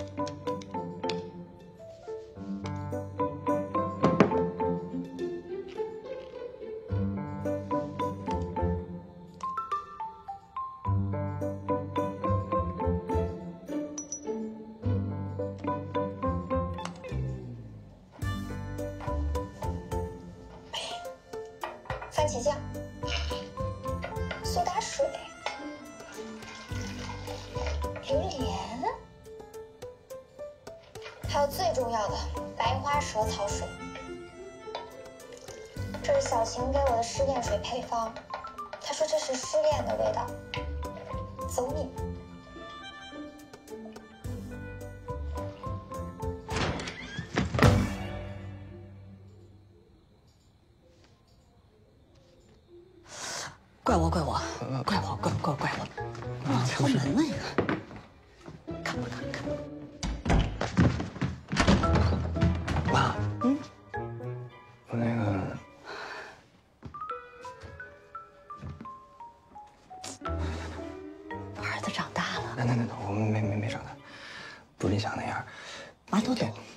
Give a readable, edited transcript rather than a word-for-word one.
番茄酱、苏打水、榴莲，还有最重要的白花蛇草水。这是小晴给我的失恋水配方，她说这是失恋的味道。走你！ 怪我，怪我，忘敲门了一个。看不看？ 妈，我那个， 儿子长大了。 那，我没长大，不是你想那样。 妈都懂。